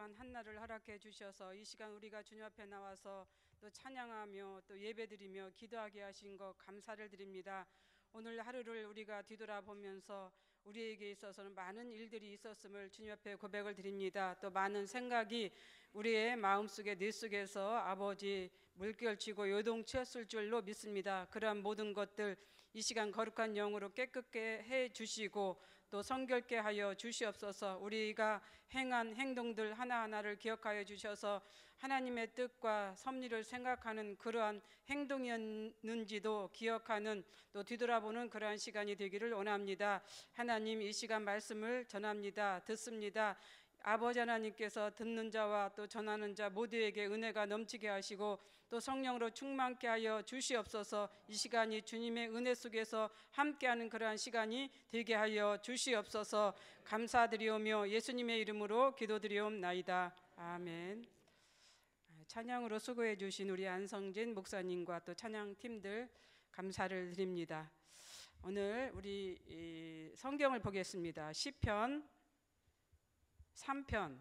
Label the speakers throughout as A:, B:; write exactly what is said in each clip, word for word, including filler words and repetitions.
A: 거룩한 한날을 허락해 주셔서 이 시간 우리가 주님 앞에 나와서 또 찬양하며 또 예배드리며 기도하게 하신 것 감사를 드립니다. 오늘 하루를 우리가 뒤돌아보면서 우리에게 있어서는 많은 일들이 있었음을 주님 앞에 고백을 드립니다. 또 많은 생각이 우리의 마음속에 뇌 속에서 아버지 물결치고 요동치었을 줄로 믿습니다. 그러한 모든 것들 이 시간 거룩한 영으로 깨끗게 해 주시고 또 성결케 하여 주시옵소서. 우리가 행한 행동들 하나하나를 기억하여 주셔서 하나님의 뜻과 섭리를 생각하는 그러한 행동이었는지도 기억하는 또 뒤돌아보는 그러한 시간이 되기를 원합니다. 하나님, 이 시간 말씀을 전합니다. 듣습니다. 아버지 하나님께서 듣는 자와 또 전하는 자 모두에게 은혜가 넘치게 하시고 또 성령으로 충만케 하여 주시옵소서. 이 시간이 주님의 은혜 속에서 함께하는 그러한 시간이 되게 하여 주시옵소서. 감사드리오며 예수님의 이름으로 기도드리옵나이다. 아멘. 찬양으로 수고해 주신 우리 안성진 목사님과 또 찬양팀들 감사를 드립니다. 오늘 우리 성경을 보겠습니다. 시편 삼 편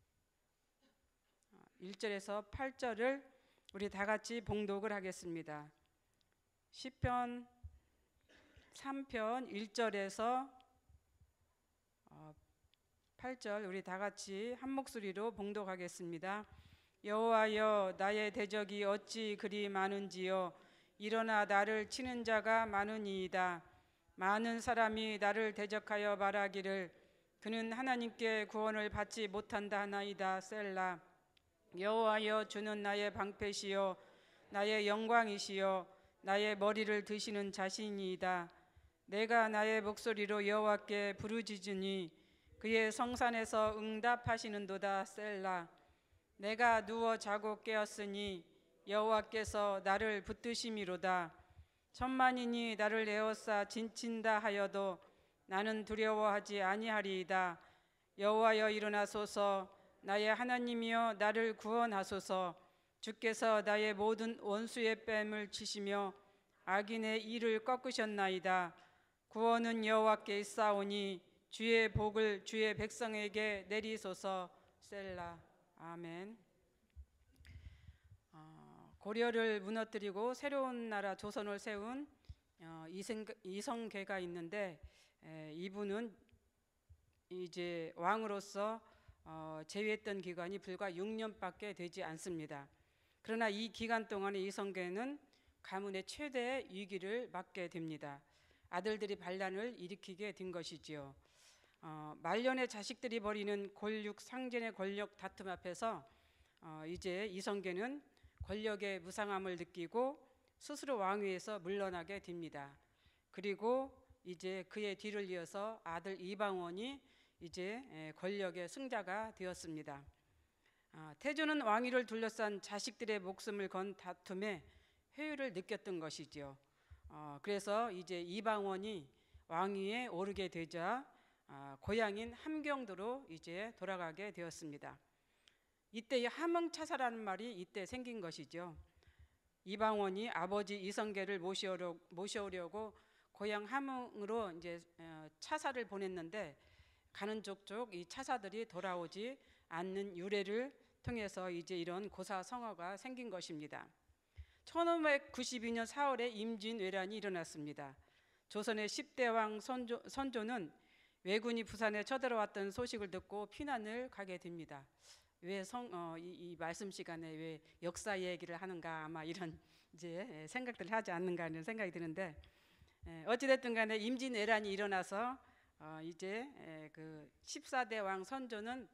A: 일 절에서 팔 절을 우리 다 같이 봉독을 하겠습니다. 시편 삼 편 일 절에서 팔 절 우리 다 같이 한 목소리로 봉독하겠습니다. 여호와여, 나의 대적이 어찌 그리 많은지요. 일어나 나를 치는 자가 많으니이다. 많은 사람이 나를 대적하여 말하기를 그는 하나님께 구원을 받지 못한다 하나이다. 셀라. 여호와여, 주는 나의 방패시요 나의 영광이시요 나의 머리를 드시는 자신이이다. 내가 나의 목소리로 여호와께 부르짖으니 그의 성산에서 응답하시는도다. 셀라. 내가 누워 자고 깨었으니 여호와께서 나를 붙드심이로다. 천만인이 나를 에워싸 진친다 하여도 나는 두려워하지 아니하리이다. 여호와여, 일어나소서. 나의 하나님이여, 나를 구원하소서. 주께서 나의 모든 원수의 뺨을 치시며 악인의 이를 꺾으셨나이다. 구원은 여호와께 있사오니 주의 복을 주의 백성에게 내리소서. 셀라. 아멘. 어, 고려를 무너뜨리고 새로운 나라 조선을 세운 어, 이성, 이성계가 있는데 에, 이분은 이제 왕으로서 어, 재위했던 기간이 불과 육 년밖에 되지 않습니다. 그러나 이 기간 동안에 이성계는 가문의 최대 위기를 맞게 됩니다. 아들들이 반란을 일으키게 된 것이지요. 어, 말년의 자식들이 벌이는 골육상전의 권력 다툼 앞에서 어, 이제 이성계는 권력의 무상함을 느끼고 스스로 왕위에서 물러나게 됩니다. 그리고 이제 그의 뒤를 이어서 아들 이방원이 이제 권력의 승자가 되었습니다. 어, 태조는 왕위를 둘러싼 자식들의 목숨을 건 다툼에 회유를 느꼈던 것이죠. 어, 그래서 이제 이방원이 왕위에 오르게 되자 아, 고향인 함경도로 이제 돌아가게 되었습니다. 이때 함흥차사라는 말이 이때 생긴 것이죠. 이방원이 아버지 이성계를 모셔오려, 모셔오려고 고향 함흥으로 이제 차사를 보냈는데 가는 족족 이 차사들이 돌아오지 않는 유래를 통해서 이제 이런 고사성어가 생긴 것입니다. 천오백구십이 년 사월에 임진왜란이 일어났습니다. 조선의 십 대 왕 선조, 선조는 왜군이 부산에 쳐들어왔던 소식을 듣고 피난을 가게 됩니다. 왜 성, 어, 이, 이 말씀 시간에 왜 역사 얘기를 하는가, 아마 이런 이제 생각들을 하지 않는가 하는 생각이 드는데, 에, 어찌됐든 간에 임진왜란이 일어나서 어, 이제 에, 그 십사 대 왕 선조는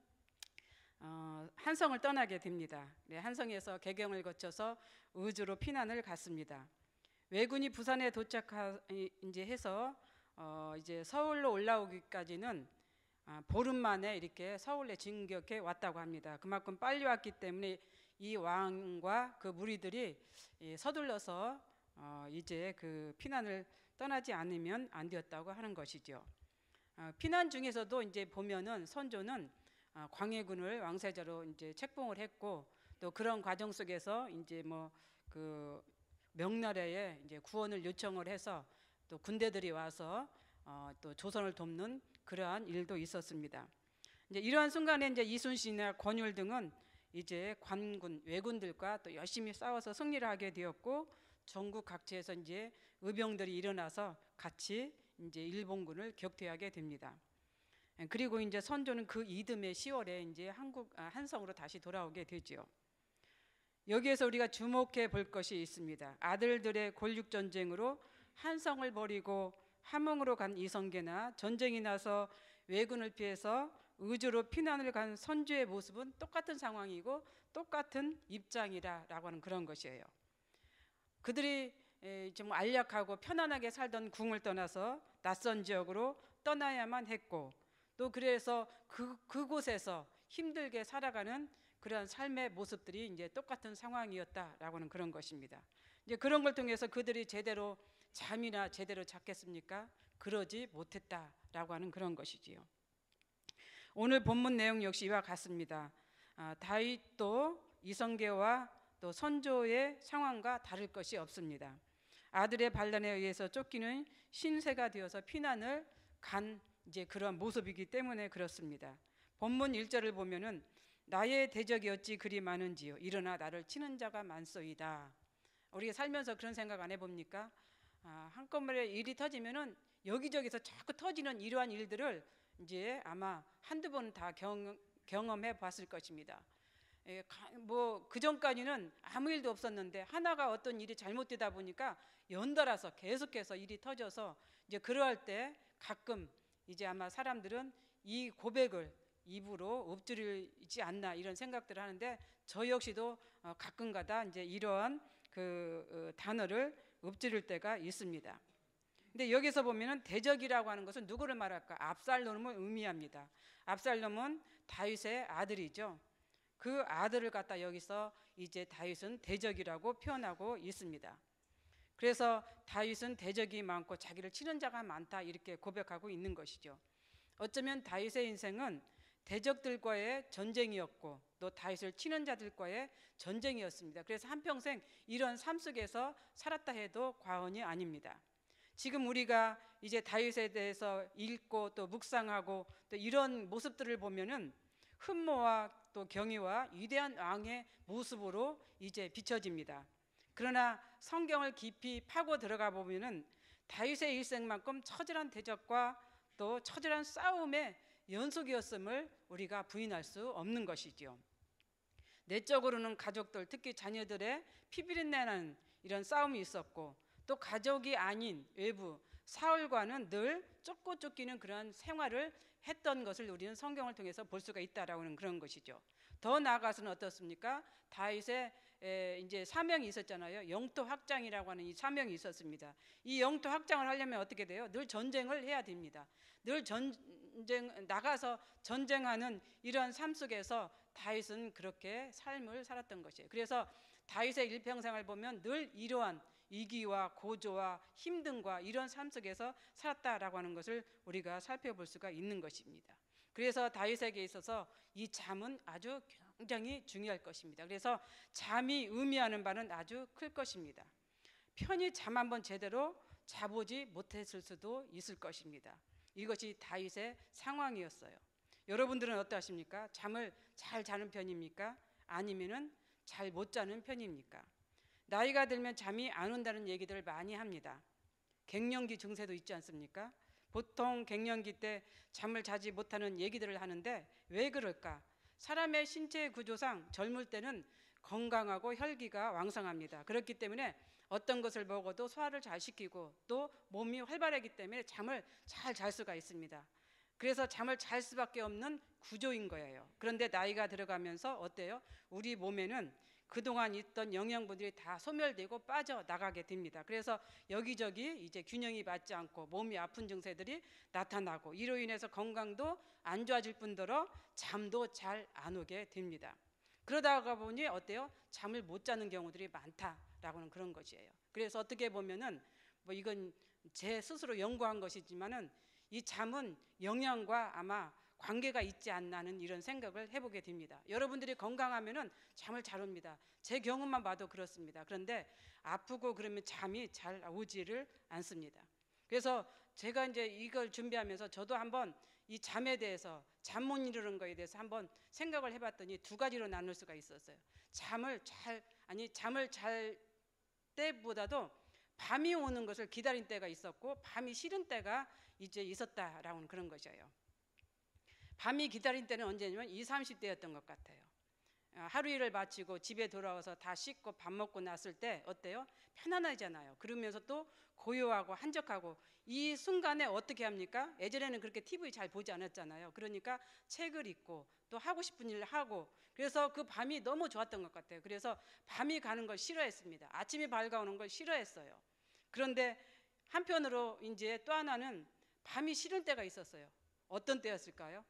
A: 어, 한성을 떠나게 됩니다. 네, 한성에서 개경을 거쳐서 의주로 피난을 갔습니다. 왜군이 부산에 도착하 이제 해서 어, 이제 서울로 올라오기까지는 아, 보름 만에 이렇게 서울에 진격해 왔다고 합니다. 그만큼 빨리 왔기 때문에 이 왕과 그 무리들이 예, 서둘러서 어, 이제 그 피난을 떠나지 않으면 안 되었다고 하는 것이죠. 어, 피난 중에서도 이제 보면은 선조는 어, 광해군을 왕세자로 이제 책봉을 했고 또 그런 과정 속에서 이제 뭐 그 명나라에 이제 구원을 요청을 해서 또 군대들이 와서 어, 또 조선을 돕는 그러한 일도 있었습니다. 이제 이러한 순간에 이제 이순신이나 권율 등은 이제 관군, 왜군들과 또 열심히 싸워서 승리를 하게 되었고, 전국 각지에서 이제 의병들이 일어나서 같이 이제 일본군을 격퇴하게 됩니다. 그리고 이제 선조는 그 이듬해 시월에 이제 한국 아, 한성으로 다시 돌아오게 되죠. 여기에서 우리가 주목해 볼 것이 있습니다. 아들들의 골육 전쟁으로 한성을 버리고 함흥으로 간 이성계나 전쟁이 나서 왜군을 피해서 의주로 피난을 간 선조의 모습은 똑같은 상황이고 똑같은 입장이라고 하는 그런 것이에요. 그들이 좀 안락하고 편안하게 살던 궁을 떠나서 낯선 지역으로 떠나야만 했고, 또 그래서 그, 그곳에서 힘들게 살아가는 그런 삶의 모습들이 이제 똑같은 상황이었다라고 하는 그런 것입니다. 이제 그런 걸 통해서 그들이 제대로 잠이나 제대로 잤겠습니까? 그러지 못했다라고 하는 그런 것이지요. 오늘 본문 내용 역시 이와 같습니다. 아, 다윗도 이성계와 또 선조의 상황과 다를 것이 없습니다. 아들의 반란에 의해서 쫓기는 신세가 되어서 피난을 간 이제 그런 모습이기 때문에 그렇습니다. 본문 일 절을 보면은 나의 대적이 어찌 그리 많은지요, 일어나 나를 치는 자가 많소이다. 우리가 살면서 그런 생각 안 해봅니까? 아, 한꺼번에 일이 터지면은 여기저기서 자꾸 터지는 이러한 일들을 이제 아마 한두 번 다 경험해 봤을 것입니다. 뭐 그전까지는 아무 일도 없었는데 하나가 어떤 일이 잘못되다 보니까 연달아서 계속해서 일이 터져서 이제 그러할 때 가끔 이제 아마 사람들은 이 고백을 입으로 엎드리지 않나 이런 생각들을 하는데, 저 역시도 가끔가다 이제 이러한 그 단어를 엎드릴 때가 있습니다. 근데 여기서 보면은 대적이라고 하는 것은 누구를 말할까? 압살롬을 의미합니다. 압살롬은 다윗의 아들이죠. 그 아들을 갖다 여기서 이제 다윗은 대적이라고 표현하고 있습니다. 그래서 다윗은 대적이 많고 자기를 치는 자가 많다 이렇게 고백하고 있는 것이죠. 어쩌면 다윗의 인생은 대적들과의 전쟁이었고 또 다윗을 치는 자들과의 전쟁이었습니다. 그래서 한평생 이런 삶 속에서 살았다 해도 과언이 아닙니다. 지금 우리가 이제 다윗에 대해서 읽고 또 묵상하고 또 이런 모습들을 보면은 흠모와 또 경의와 위대한 왕의 모습으로 이제 비춰집니다. 그러나 성경을 깊이 파고 들어가 보면은 다윗의 일생만큼 처절한 대적과 또 처절한 싸움의 연속이었음을 우리가 부인할 수 없는 것이죠. 내적으로는 가족들, 특히 자녀들의 피비린내는 이런 싸움이 있었고, 또 가족이 아닌 외부 사울과는 늘 쫓고 쫓기는 그런 생활을 했던 것을 우리는 성경을 통해서 볼 수가 있다라고 하는 그런 것이죠. 더 나아가서는 어떻습니까? 다윗의 에, 이제 사명이 있었잖아요. 영토 확장이라고 하는 이 사명이 있었습니다. 이 영토 확장을 하려면 어떻게 돼요? 늘 전쟁을 해야 됩니다. 늘 전쟁 나가서 전쟁하는 이러한 삶 속에서 다윗은 그렇게 삶을 살았던 것이에요. 그래서 다윗의 일평생을 보면 늘 이러한 위기와 고조와 힘듦과 이런 삶 속에서 살았다라고 하는 것을 우리가 살펴볼 수가 있는 것입니다. 그래서 다윗에게 있어서 이 잠은 아주 굉장히 중요할 것입니다. 그래서 잠이 의미하는 바는 아주 클 것입니다. 편히 잠 한번 제대로 자보지 못했을 수도 있을 것입니다. 이것이 다윗의 상황이었어요. 여러분들은 어떠십니까? 잠을 잘 자는 편입니까? 아니면은 잘 못 자는 편입니까? 나이가 들면 잠이 안 온다는 얘기들을 많이 합니다. 갱년기 증세도 있지 않습니까? 보통 갱년기 때 잠을 자지 못하는 얘기들을 하는데 왜 그럴까? 사람의 신체 구조상 젊을 때는 건강하고 혈기가 왕성합니다. 그렇기 때문에 어떤 것을 먹어도 소화를 잘 시키고 또 몸이 활발하기 때문에 잠을 잘 잘 수가 있습니다. 그래서 잠을 잘 수밖에 없는 구조인 거예요. 그런데 나이가 들어가면서 어때요? 우리 몸에는 그동안 있던 영양분들이 다 소멸되고 빠져나가게 됩니다. 그래서 여기저기 이제 균형이 맞지 않고 몸이 아픈 증세들이 나타나고, 이로 인해서 건강도 안 좋아질 뿐더러 잠도 잘 안 오게 됩니다. 그러다가 보니 어때요? 잠을 못 자는 경우들이 많다라고는 그런 것이에요. 그래서 어떻게 보면은 뭐 이건 제 스스로 연구한 것이지만은 이 잠은 영양과 아마 관계가 있지 않나는 이런 생각을 해보게 됩니다. 여러분들이 건강하면은 잠을 잘 옵니다. 제 경험만 봐도 그렇습니다. 그런데 아프고 그러면 잠이 잘 오지를 않습니다. 그래서 제가 이제 이걸 준비하면서 저도 한번 이 잠에 대해서, 잠 못 이루는 거에 대해서 한번 생각을 해봤더니 두 가지로 나눌 수가 있었어요. 잠을 잘 아니 잠을 잘 때보다도 밤이 오는 것을 기다린 때가 있었고 밤이 싫은 때가 이제 있었다라는 그런 것이에요. 밤이 기다린 때는 언제냐면 이십, 삼십 대였던 것 같아요. 하루 일을 마치고 집에 돌아와서 다 씻고 밥 먹고 났을 때 어때요? 편안하잖아요. 그러면서 또 고요하고 한적하고, 이 순간에 어떻게 합니까? 예전에는 그렇게 티비 잘 보지 않았잖아요. 그러니까 책을 읽고 또 하고 싶은 일을 하고, 그래서 그 밤이 너무 좋았던 것 같아요. 그래서 밤이 가는 걸 싫어했습니다. 아침이 밝아오는 걸 싫어했어요. 그런데 한편으로 이제 또 하나는 밤이 싫은 때가 있었어요. 어떤 때였을까요?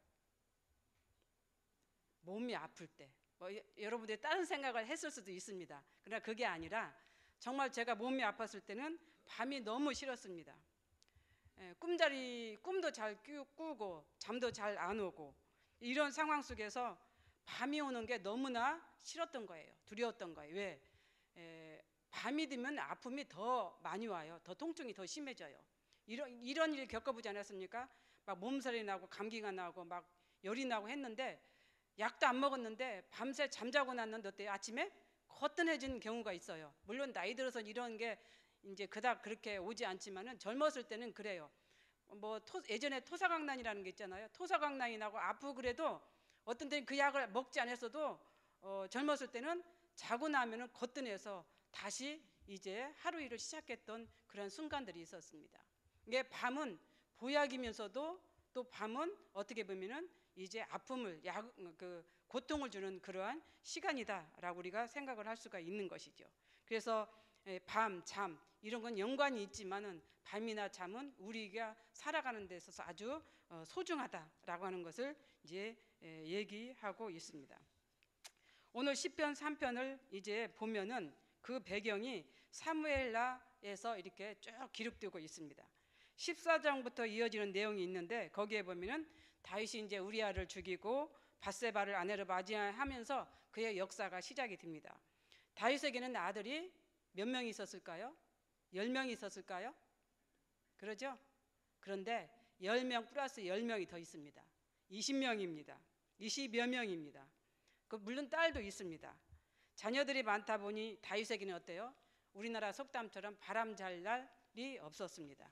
A: 몸이 아플 때. 뭐 여러분들이 다른 생각을 했을 수도 있습니다. 그러나 그게 아니라 정말 제가 몸이 아팠을 때는 밤이 너무 싫었습니다. 예, 꿈자리 꿈도 잘 꾸고 잠도 잘 안 오고, 이런 상황 속에서 밤이 오는 게 너무나 싫었던 거예요. 두려웠던 거예요. 왜? 에, 밤이 되면 아픔이 더 많이 와요. 더 통증이 더 심해져요. 이런 이런 일 겪어보지 않았습니까? 막 몸살이 나고 감기가 나고 막 열이 나고 했는데 약도 안 먹었는데 밤새 잠자고 났는데 어때요? 아침에 거뜬해진 경우가 있어요. 물론 나이 들어서 이런 게 이제 그닥 그렇게 오지 않지만은 젊었을 때는 그래요. 뭐 토, 예전에 토사강난이라는 게 있잖아요. 토사강난이 나고 아프고 그래도 어떤 때는 그 약을 먹지 않았어도 어, 젊었을 때는 자고 나면은 거뜬해서 다시 이제 하루 일을 시작했던 그런 순간들이 있었습니다. 이게 밤은 보약이면서도 또 밤은 어떻게 보면은 이제 아픔을 약, 그 고통을 주는 그러한 시간이다라고 우리가 생각을 할 수가 있는 것이죠. 그래서 밤, 잠 이런 건 연관이 있지만은 밤이나 잠은 우리가 살아가는 데 있어서 아주 소중하다라고 하는 것을 이제 얘기하고 있습니다. 오늘 시편 삼 편을 이제 보면은 그 배경이 사무엘라에서 이렇게 쭉 기록되고 있습니다. 십사 장부터 이어지는 내용이 있는데 거기에 보면은 다윗이 이제 우리아를 죽이고 밧세바를 아내로 맞이하면서 그의 역사가 시작이 됩니다. 다윗에게는 아들이 몇 명이 있었을까요? 열 명이 있었을까요? 그러죠? 그런데 열 명 플러스 열 명이 더 있습니다. 이십 명입니다. 이십여 명입니다. 그 물론 딸도 있습니다. 자녀들이 많다 보니 다윗에게는 어때요? 우리나라 속담처럼 바람 잘 날이 없었습니다.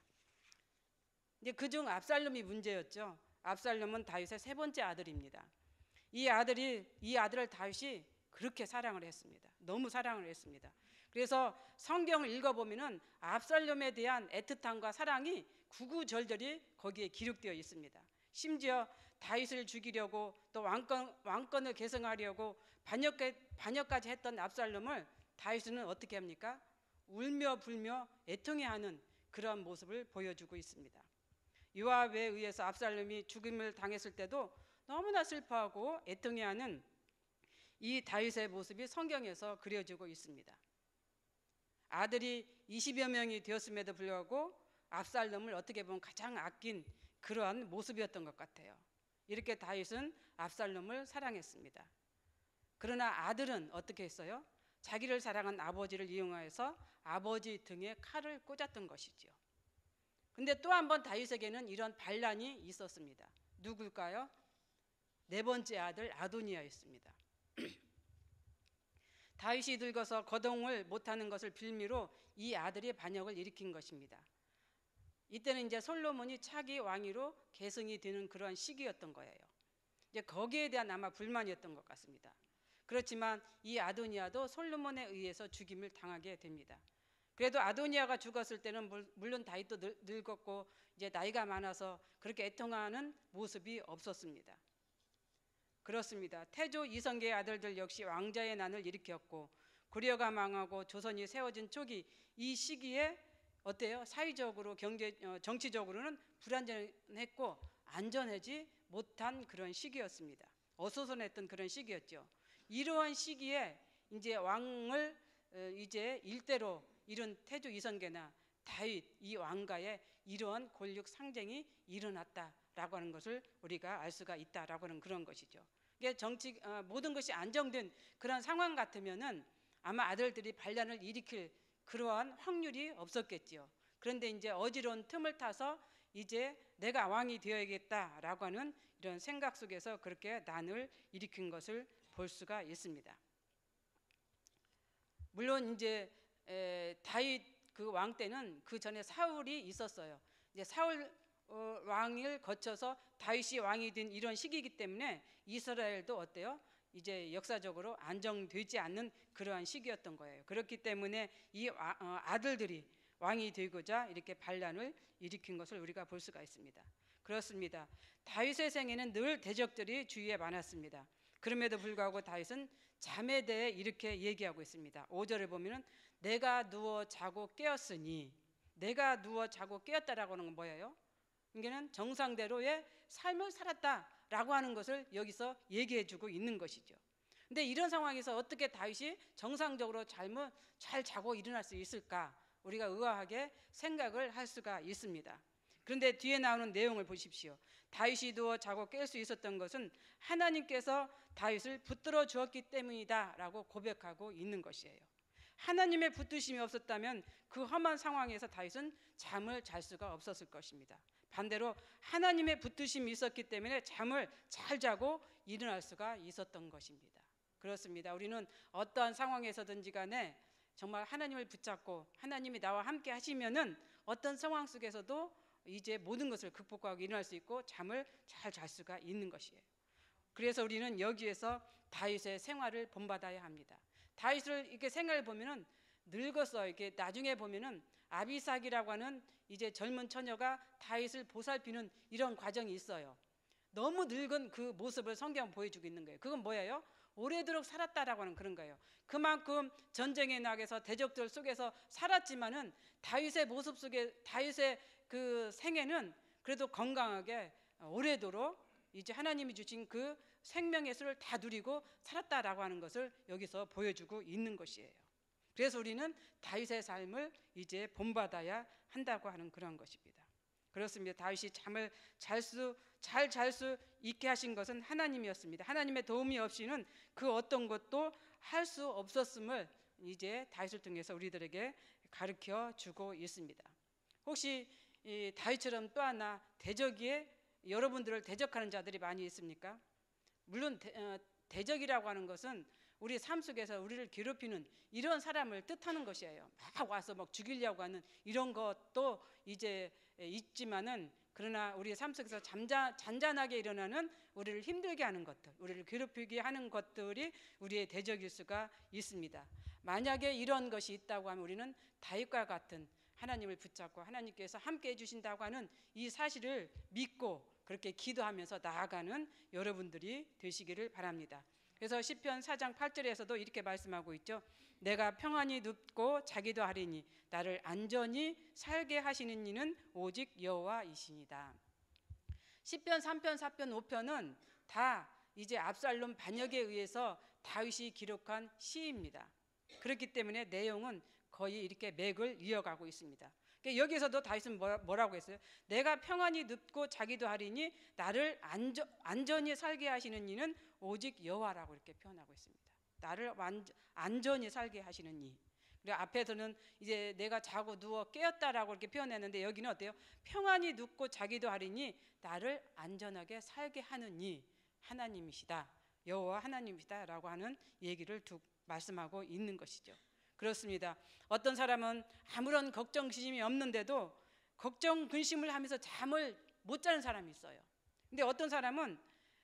A: 이제 그중 압살롬이 문제였죠. 압살롬은 다윗의 세 번째 아들입니다. 이 아들이 이 아들을 다윗이 그렇게 사랑을 했습니다. 너무 사랑을 했습니다. 그래서 성경을 읽어보면은 압살롬에 대한 애틋함과 사랑이 구구절절히 거기에 기록되어 있습니다. 심지어 다윗을 죽이려고 또 왕권, 왕권을 계승하려고 반역, 반역까지 했던 압살롬을 다윗은 어떻게 합니까? 울며 불며 애통해하는 그런 모습을 보여주고 있습니다. 요압에 의해서 압살롬이 죽임을 당했을 때도 너무나 슬퍼하고 애통해하는 이 다윗의 모습이 성경에서 그려지고 있습니다. 아들이 이십여 명이 되었음에도 불구하고 압살롬을 어떻게 보면 가장 아낀 그러한 모습이었던 것 같아요. 이렇게 다윗은 압살롬을 사랑했습니다. 그러나 아들은 어떻게 했어요? 자기를 사랑한 아버지를 이용하여서 아버지 등에 칼을 꽂았던 것이죠. 근데 또 한 번 다윗에게는 이런 반란이 있었습니다. 누굴까요? 네 번째 아들 아도니아였습니다. 다윗이 늙어서 거동을 못하는 것을 빌미로 이 아들이 반역을 일으킨 것입니다. 이때는 이제 솔로몬이 차기 왕위로 계승이 되는 그런 시기였던 거예요. 이제 거기에 대한 아마 불만이었던 것 같습니다. 그렇지만 이 아도니아도 솔로몬에 의해서 죽임을 당하게 됩니다. 그래도 아도니아가 죽었을 때는 물론 다윗도 늙었고 이제 나이가 많아서 그렇게 애통하는 모습이 없었습니다. 그렇습니다. 태조 이성계의 아들들 역시 왕자의 난을 일으켰고 고려가 망하고 조선이 세워진 초기 이 시기에 어때요? 사회적으로 경제 정치적으로는 불안전했고 안전하지 못한 그런 시기였습니다. 어수선했던 그런 시기였죠. 이러한 시기에 이제 왕을 이제 일대로 이룬 태조 이성계나 다윗 이 왕가의 이러한 권력 상쟁이 일어났다라고 하는 것을 우리가 알 수가 있다라고 하는 그런 것이죠. 이게 정치 어, 모든 것이 안정된 그런 상황 같으면은 아마 아들들이 반란을 일으킬 그러한 확률이 없었겠지요. 그런데 이제 어지러운 틈을 타서 이제 내가 왕이 되어야겠다라고 하는 이런 생각 속에서 그렇게 난을 일으킨 것을 볼 수가 있습니다. 물론 이제 에, 다윗 그 왕 때는 그 전에 사울이 있었어요. 이제 사울 어, 왕을 거쳐서 다윗이 왕이 된 이런 시기이기 때문에 이스라엘도 어때요? 이제 역사적으로 안정되지 않는 그러한 시기였던 거예요. 그렇기 때문에 이 아, 어, 아들들이 왕이 되고자 이렇게 반란을 일으킨 것을 우리가 볼 수가 있습니다. 그렇습니다. 다윗의 생에는 늘 대적들이 주위에 많았습니다. 그럼에도 불구하고 다윗은 잠에 대해 이렇게 얘기하고 있습니다. 오 절에 보면은 내가 누워 자고 깨었으니, 내가 누워 자고 깨었다라고 하는 건 뭐예요? 이게는 정상대로의 삶을 살았다라고 하는 것을 여기서 얘기해주고 있는 것이죠. 근데 이런 상황에서 어떻게 다윗이 정상적으로 잘못 잘 자고 일어날 수 있을까? 우리가 의아하게 생각을 할 수가 있습니다. 그런데 뒤에 나오는 내용을 보십시오. 다윗이 누워 자고 깰 수 있었던 것은 하나님께서 다윗을 붙들어 주었기 때문이다 라고 고백하고 있는 것이에요. 하나님의 붙드심이 없었다면 그 험한 상황에서 다윗은 잠을 잘 수가 없었을 것입니다. 반대로 하나님의 붙드심이 있었기 때문에 잠을 잘 자고 일어날 수가 있었던 것입니다. 그렇습니다. 우리는 어떠한 상황에서든지 간에 정말 하나님을 붙잡고 하나님이 나와 함께 하시면은 어떤 상황 속에서도 이제 모든 것을 극복하고 일어날 수 있고 잠을 잘 잘 수가 있는 것이에요. 그래서 우리는 여기에서 다윗의 생활을 본받아야 합니다. 다윗을 이렇게 생각해 보면은 늙었어. 이렇게 나중에 보면은 아비삭이라고 하는 이제 젊은 처녀가 다윗을 보살피는 이런 과정이 있어요. 너무 늙은 그 모습을 성경은 보여주고 있는 거예요. 그건 뭐예요? 오래도록 살았다라고 하는 그런 거예요. 그만큼 전쟁의 낙에서 대적들 속에서 살았지만은 다윗의 모습 속에 다윗의 그 생애는 그래도 건강하게 오래도록 이제 하나님이 주신 그 생명의 수를 다 누리고 살았다라고 하는 것을 여기서 보여주고 있는 것이에요. 그래서 우리는 다윗의 삶을 이제 본받아야 한다고 하는 그런 것입니다. 그렇습니다. 다윗이 잠을 잘 수, 잘 잘 수 있게 하신 것은 하나님이었습니다. 하나님의 도움이 없이는 그 어떤 것도 할 수 없었음을 이제 다윗을 통해서 우리들에게 가르쳐 주고 있습니다. 혹시 이 다윗처럼 또 하나 대적에 여러분들을 대적하는 자들이 많이 있습니까? 물론 대, 어, 대적이라고 하는 것은 우리 삶 속에서 우리를 괴롭히는 이런 사람을 뜻하는 것이에요. 막 와서 막 죽이려고 하는 이런 것도 이제 있지만은 그러나 우리 삶 속에서 잠자, 잔잔하게 일어나는 우리를 힘들게 하는 것들, 우리를 괴롭히게 하는 것들이 우리의 대적일 수가 있습니다. 만약에 이런 것이 있다고 하면 우리는 다윗과 같은 하나님을 붙잡고 하나님께서 함께 해주신다고 하는 이 사실을 믿고 그렇게 기도하면서 나아가는 여러분들이 되시기를 바랍니다. 그래서 시편 사 장 팔 절에서도 이렇게 말씀하고 있죠. 내가 평안히 눕고 자기도 하리니 나를 안전히 살게 하시는 이는 오직 여호와이시니이다. 시편 삼 편, 사 편, 오 편은 다 이제 압살롬 반역에 의해서 다윗이 기록한 시입니다. 그렇기 때문에 내용은 거의 이렇게 맥을 이어가고 있습니다. 여기서도 다윗은 뭐라고 했어요? 내가 평안히 눕고 자기도 하리니 나를 안전, 안전히 살게 하시는 이는 오직 여호와라고 이렇게 표현하고 있습니다. 나를 완전, 안전히 살게 하시는 이. 그리고 앞에서는 이제 내가 자고 누워 깨었다라고 이렇게 표현했는데 여기는 어때요? 평안히 눕고 자기도 하리니 나를 안전하게 살게 하는 이 하나님이시다. 여호와 하나님이시다라고 하는 얘기를 두, 말씀하고 있는 것이죠. 그렇습니다. 어떤 사람은 아무런 걱정 근심이 없는데도 걱정 근심을 하면서 잠을 못 자는 사람이 있어요. 근데 어떤 사람은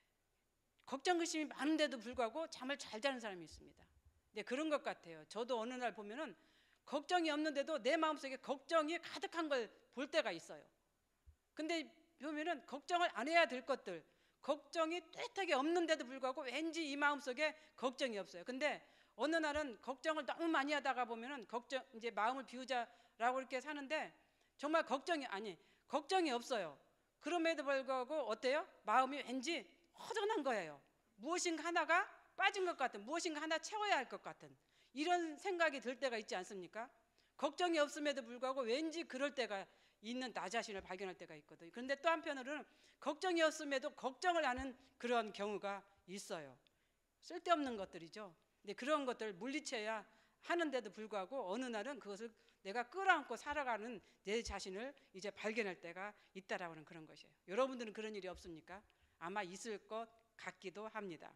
A: 걱정 근심이 많은데도 불구하고 잠을 잘 자는 사람이 있습니다. 근데 그런 것 같아요. 저도 어느 날 보면은 걱정이 없는데도 내 마음속에 걱정이 가득한 걸 볼 때가 있어요. 근데 보면은 걱정을 안 해야 될 것들, 걱정이 뚜렷하게 없는데도 불구하고 왠지 이 마음속에 걱정이 없어요. 근데 어느 날은 걱정을 너무 많이 하다가 보면은 걱정 이제 마음을 비우자라고 이렇게 사는데 정말 걱정이 아니 걱정이 없어요. 그럼에도 불구하고 어때요? 마음이 왠지 허전한 거예요. 무엇인가 하나가 빠진 것 같은, 무엇인가 하나 채워야 할 것 같은 이런 생각이 들 때가 있지 않습니까? 걱정이 없음에도 불구하고 왠지 그럴 때가 있는 나 자신을 발견할 때가 있거든요. 그런데 또 한편으로는 걱정이 없음에도 걱정을 하는 그런 경우가 있어요. 쓸데없는 것들이죠. 근데 그런 것들을 물리쳐야 하는데도 불구하고 어느 날은 그것을 내가 끌어안고 살아가는 내 자신을 이제 발견할 때가 있다라고 하는 그런 것이에요. 여러분들은 그런 일이 없습니까? 아마 있을 것 같기도 합니다.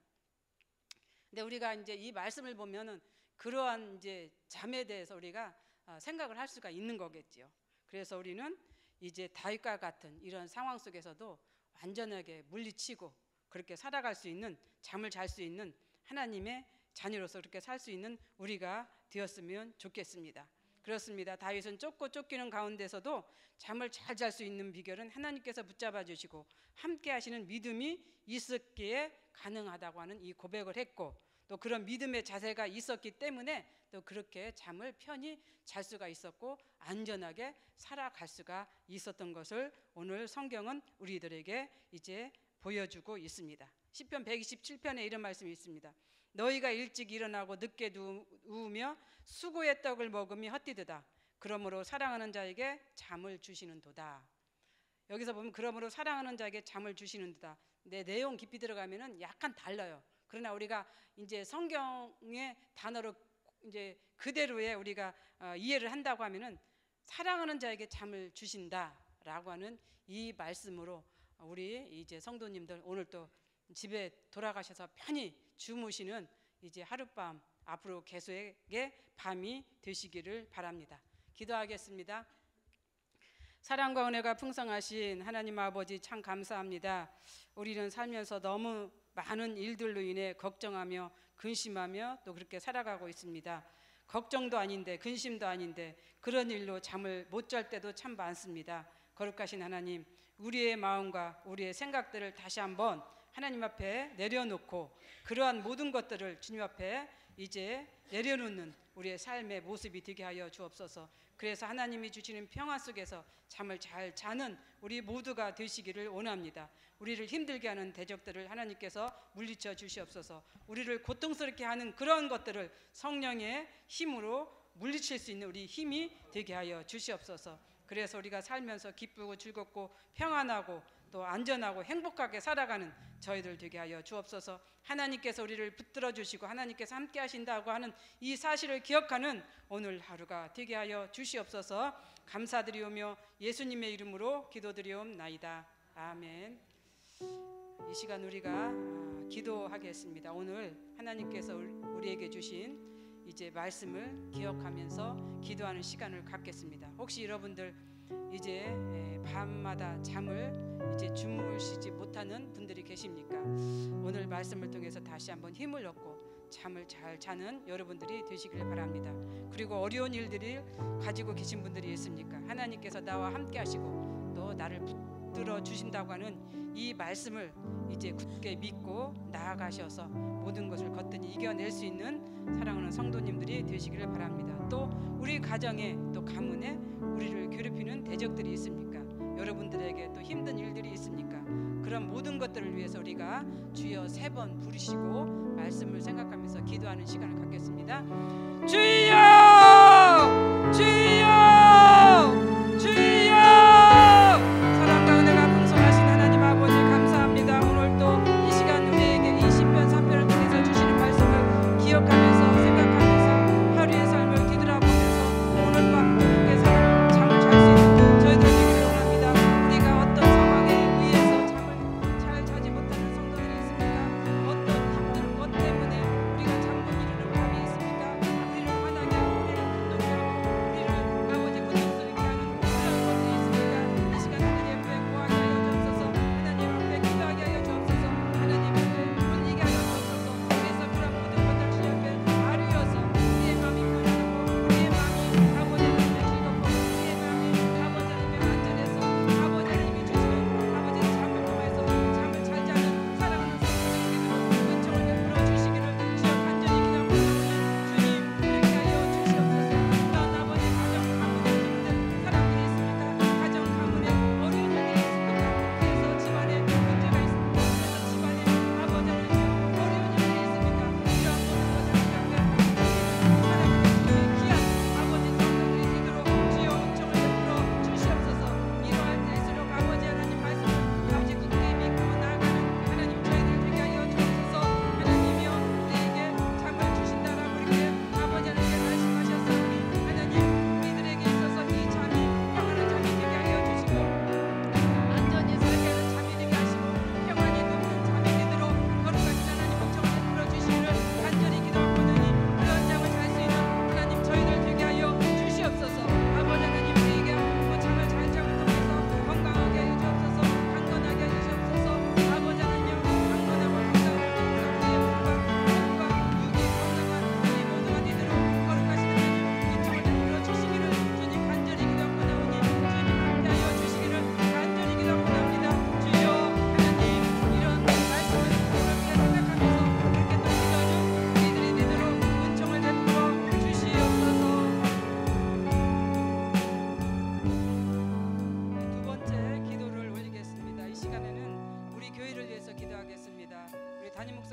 A: 근데 우리가 이제 이 말씀을 보면은 그러한 이제 잠에 대해서 우리가 생각을 할 수가 있는 거겠지요. 그래서 우리는 이제 다윗과 같은 이런 상황 속에서도 완전하게 물리치고 그렇게 살아갈 수 있는, 잠을 잘 수 있는 하나님의 자녀로서 그렇게 살 수 있는 우리가 되었으면 좋겠습니다. 그렇습니다. 다윗은 쫓고 쫓기는 가운데서도 잠을 잘 잘 수 있는 비결은 하나님께서 붙잡아 주시고 함께 하시는 믿음이 있었기에 가능하다고 하는 이 고백을 했고, 또 그런 믿음의 자세가 있었기 때문에 또 그렇게 잠을 편히 잘 수가 있었고 안전하게 살아갈 수가 있었던 것을 오늘 성경은 우리들에게 이제 보여주고 있습니다. 시편 백이십칠 편에 이런 말씀이 있습니다. 너희가 일찍 일어나고 늦게 누우며 수고의 떡을 먹음이 헛디드다. 그러므로 사랑하는 자에게 잠을 주시는도다. 여기서 보면 그러므로 사랑하는 자에게 잠을 주시는도다. 내 내용 깊이 들어가면은 약간 달라요. 그러나 우리가 이제 성경의 단어로 이제 그대로의 우리가 어, 이해를 한다고 하면은 사랑하는 자에게 잠을 주신다라고 하는 이 말씀으로 우리 이제 성도님들 오늘 또 집에 돌아가셔서 편히 주무시는 이제 하룻밤 앞으로 계속의 밤이 되시기를 바랍니다. 기도하겠습니다. 사랑과 은혜가 풍성하신 하나님 아버지 참 감사합니다. 우리는 살면서 너무 많은 일들로 인해 걱정하며 근심하며 또 그렇게 살아가고 있습니다. 걱정도 아닌데 근심도 아닌데 그런 일로 잠을 못 잘 때도 참 많습니다. 거룩하신 하나님, 우리의 마음과 우리의 생각들을 다시 한번 하나님 앞에 내려놓고 그러한 모든 것들을 주님 앞에 이제 내려놓는 우리의 삶의 모습이 되게 하여 주옵소서. 그래서 하나님이 주시는 평화 속에서 잠을 잘 자는 우리 모두가 되시기를 원합니다. 우리를 힘들게 하는 대적들을 하나님께서 물리쳐 주시옵소서. 우리를 고통스럽게 하는 그런 것들을 성령의 힘으로 물리칠 수 있는 우리 힘이 되게 하여 주시옵소서. 그래서 우리가 살면서 기쁘고 즐겁고 평안하고 또 안전하고 행복하게 살아가는 저희들 되게 하여 주옵소서. 하나님께서 우리를 붙들어 주시고 하나님께서 함께 하신다고 하는 이 사실을 기억하는 오늘 하루가 되게 하여 주시옵소서. 감사드리오며 예수님의 이름으로 기도드리옵나이다. 아멘. 이 시간 우리가 기도하겠습니다. 오늘 하나님께서 우리에게 주신 이제 말씀을 기억하면서 기도하는 시간을 갖겠습니다. 혹시 여러분들 이제 밤마다 잠을 이제 주무시지 못하는 분들이 계십니까? 오늘 말씀을 통해서 다시 한번 힘을 얻고 잠을 잘 자는 여러분들이 되시길 바랍니다. 그리고 어려운 일들을 가지고 계신 분들이 있습니까? 하나님께서 나와 함께 하시고 또 나를 붙들어 주신다고 하는 이 말씀을 이제 굳게 믿고 나아가셔서 모든 것을 거뜬히 이겨낼 수 있는 사랑하는 성도님들이 되시기를 바랍니다. 또 우리 가정에 또 가문에 우리를 괴롭히는 대적들이 있습니까? 여러분들에게 또 힘든 일들이 있습니까? 그런 모든 것들을 위해서 우리가 주여 세 번 부르시고 말씀을 생각하면서 기도하는 시간을 갖겠습니다. 주여! 주여! 주여! 사랑과 은혜가 풍성하신 하나님 아버지 감사합니다. 오늘 또 이 시간 우리에게 이 시편 삼 편을 통해서 주시는 말씀을 기억하면서 생각하면서 하루의 삶을 뒤돌아보면서 오늘 밤 함께 사는 잠을 잘 수 있는 저희들 되기를 원합니다. 우리가 어떤 상황에 의해서 잠을 잘 자지 못하는 성도들이 있습니까? 어떤 힘든 것 때문에 우리가 잠 못 이루는 밤이 있습니까? 우리를 화나게 하고 우리를 분노케 하고 우리를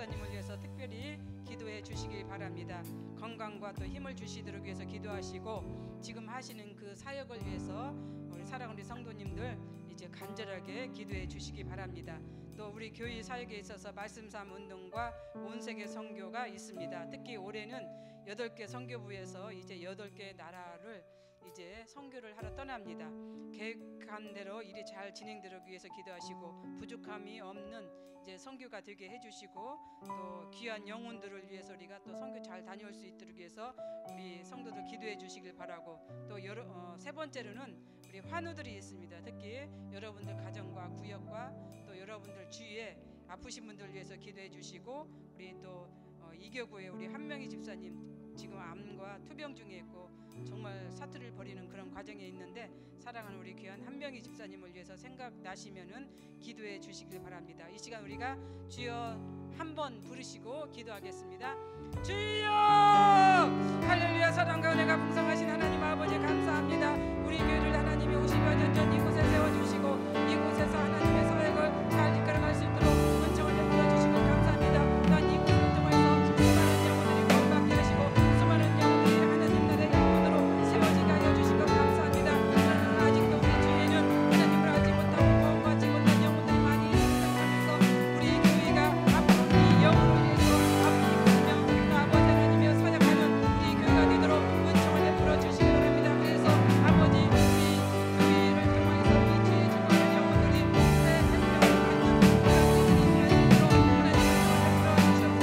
A: 집사님을 위해서 특별히 기도해 주시기 바랍니다. 건강과 또 힘을 주시도록 위해서 기도하시고, 지금 하시는 그 사역을 위해서 우리 사랑하는 성도님들 이제 간절하게 기도해 주시기 바랍니다. 또 우리 교회 사역에 있어서 말씀삼 운동과 온세계 선교가 있습니다. 특히 올해는 여덟 개 선교부에서 이제 여덟 개 나라를 이제 선교를 하러 떠납니다. 계획한 대로 일이 잘 진행되기 위해서 기도하시고, 부족함이 없는 이제 선교가 되게 해주시고, 또 귀한 영혼들을 위해서 우리가 또 선교 잘 다녀올 수 있도록 위해서 우리 성도들 기도해 주시길 바라고, 또 여러, 어, 세 번째로는 우리 환우들이 있습니다. 특히 여러분들 가정과 구역과 또 여러분들 주위에 아프신 분들 위해서 기도해 주시고, 우리 또 어, 이교구에 우리 한명희 집사님 지금 암과 투병 중에 있고 정말 사투를 벌이는 그런 과정에 있는데, 사랑하는 우리 귀한 한명희 집사님을 위해서 생각나시면은 기도해 주시길 바랍니다. 이 시간 우리가 주여 한번 부르시고 기도하겠습니다. 주여! 할렐루야. 사랑과 은혜가 풍성하신 하나님 아버지 감사합니다. 우리 교회를 하나님이 오십여 년 전 이곳에 세워주시고 이곳에서 하나님의 사역을 잘 이끌어갈 수 있도록 은총을 베풀어 주시고 감사합니다. 난 이곳을 통해서 수많은 영혼들이 구원받게 하시고 수많은 영혼들이 하나님 나라의 영혼으로 세워지게 하여 주시고 감사합니다. 그러나 아직도 우리 주위에는 하나님을 알지 못하고 구원받지 못한 영혼들이 많이 있으면서 우리 교회가 앞으로 이 영혼을 위해서 앞으로 이끌며 또 아버지 하나님의 사역하는 우리 교회가 되도록 은총을 베풀어 주시기 바랍니다. 그래서 아버지 우리 교회를 통해서 우리 주의 주관하는 영혼들이 새 생명을 갖는 그런 우리들이 되도록 하나님을 베풀어 주시옵소서.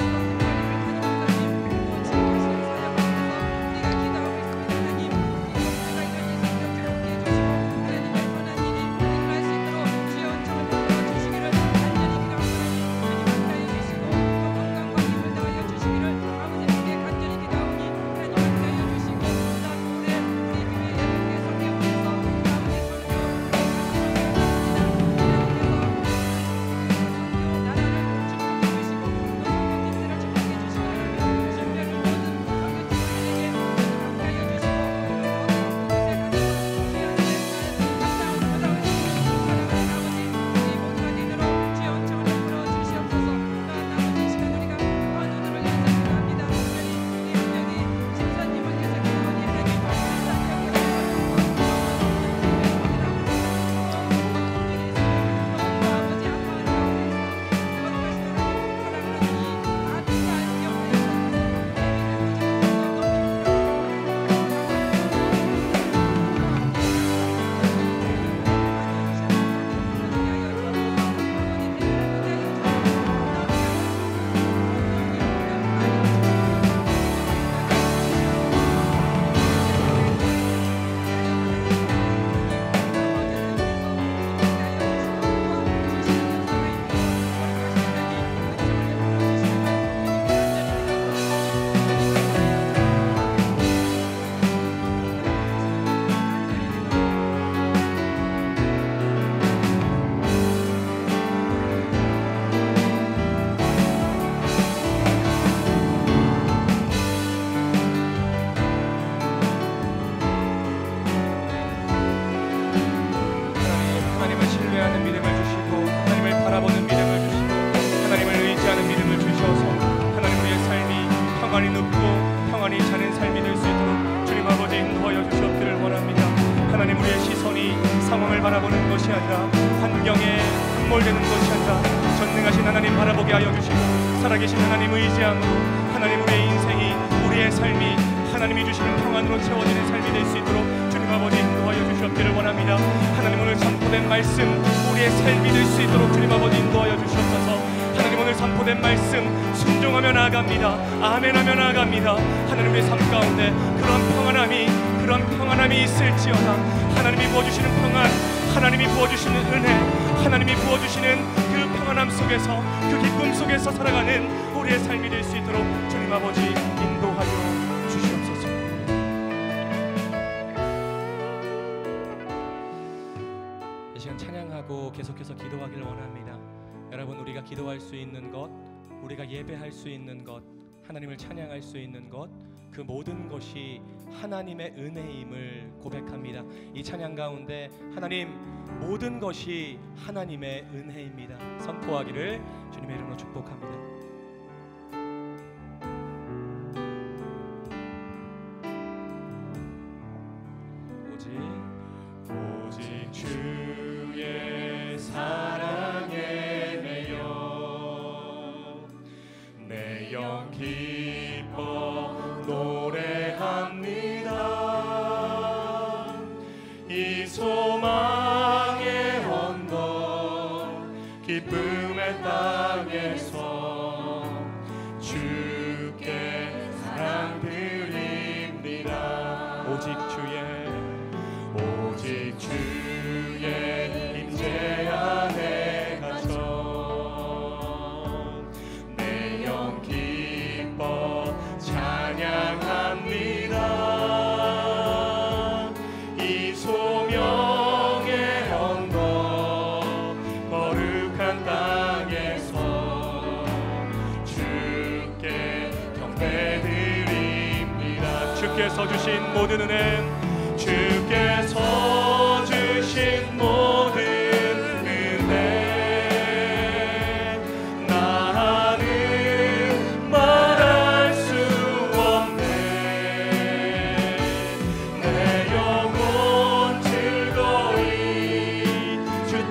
B: 상황을 바라보는 것이 아니라 환경에 함몰되는 것이 아니라 전능하신 하나님 바라보게 하여 주시고 살아계신 하나님 의지함으로 하나님 우리의 인생이 우리의 삶이 하나님이 주시는 평안으로 채워지는 삶이 될 수 있도록 주님 아버지 인도하여 주시옵기를 원합니다. 하나님 오늘 선포된 말씀 우리의 삶이 될 수 있도록 주님 아버지 인도하여 주시옵소서. 하나님 오늘 선포된 말씀 순종하며 나아갑니다. 아멘하며 나아갑니다. 하나님의 삶 가운데 그런 평안함이 그런 평안함이 있을지어다. 하나님이 부어주시는 평안, 하나님이 부어주시는 은혜, 하나님이 부어주시는 그 평안함 속에서 그 기쁨 속에서 살아가는 우리의 삶이 될 수 있도록 주님 아버지 인도하여 주시옵소서.
C: 이 시간 찬양하고 계속해서 기도하기를 원합니다. 여러분, 우리가 기도할 수 있는 것, 우리가 예배할 수 있는 것, 하나님을 찬양할 수 있는 것, 그 모든 것이 하나님의 은혜임을 고백합니다. 이 찬양 가운데 하나님 모든 것이 하나님의 은혜입니다. 선포하기를 주님의 이름으로 축복합니다.
B: 오직 주의 사랑에 매여 내 영 기뻐 노래합니다. 이 소망의 언덕 기쁨의 땅에서 주께 사랑 드립니다. 오직 주의 오직 주의 임재 안에 갇혀 내 영 기뻐 찬양합니다. 이 소명의 언덕 거룩한 땅에서 주께 경배드립니다. 주께서 주신 모든 은혜 주께서 주신 모든 은혜 나는 말할 수 없네. 내 영혼 즐거이 주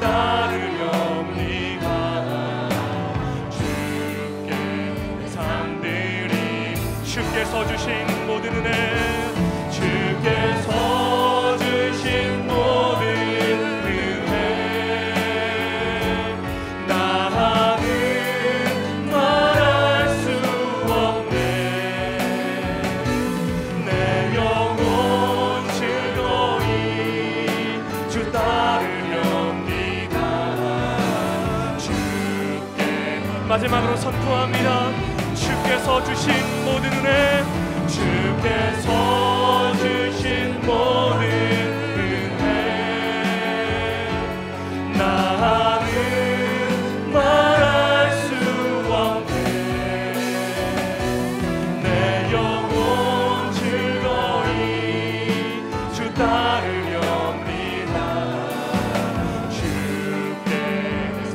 B: 따르렵니다. 주께 상드림 주께서 주신 모든 은혜 주께서 주신 모든 은혜 나는 말할 수 없네. 내 영혼 즐거이 주 따르렵니다. 주께 마지막으로 선포합니다. 주께서 주신 모든 은혜 주께서 주신 모든 은혜 나는 말할 수 없네. 내 영혼 즐거이 주 따르렵니다. 주께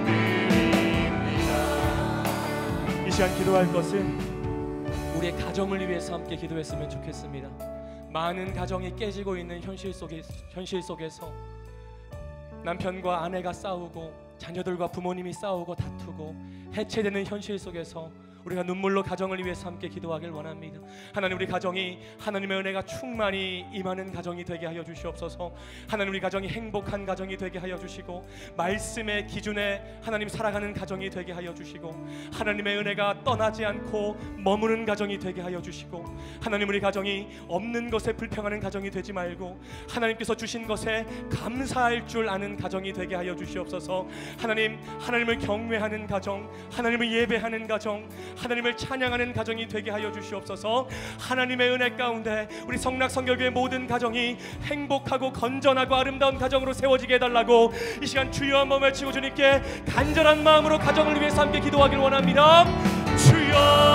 B: 상드립니다. 이 시간 기도할 것은
C: 우리의 가정을 위해서 함께 기도했으면 좋겠습니다. 많은 가정이 깨지고 있는 현실 속에, 현실 속에서 남편과 아내가 싸우고 자녀들과 부모님이 싸우고 다투고 해체되는 현실 속에서 우리가 눈물로 가정을 위해서 함께 기도하길 원합니다. 하나님, 우리 가정이 하나님의 은혜가 충만히 임하는 가정이 되게 하여 주시옵소서. 하나님, 우리 가정이 행복한 가정이 되게 하여 주시고 말씀의 기준에 하나님 살아가는 가정이 되게 하여 주시고 하나님의 은혜가 떠나지 않고 머무는 가정이 되게 하여 주시고 하나님, 우리 가정이 없는 것에 불평하는 가정이 되지 말고 하나님께서 주신 것에 감사할 줄 아는 가정이 되게 하여 주시옵소서. 하나님, 하나님을 경외하는 가정, 하나님을 예배하는 가정, 하나님을 찬양하는 가정이 되게 하여 주시옵소서. 하나님의 은혜 가운데 우리 성락성결교의 모든 가정이 행복하고 건전하고 아름다운 가정으로 세워지게 해달라고 이 시간 주여 한번 외치고 주님께 간절한 마음으로 가정을 위해서 함께 기도하길 원합니다. 주여,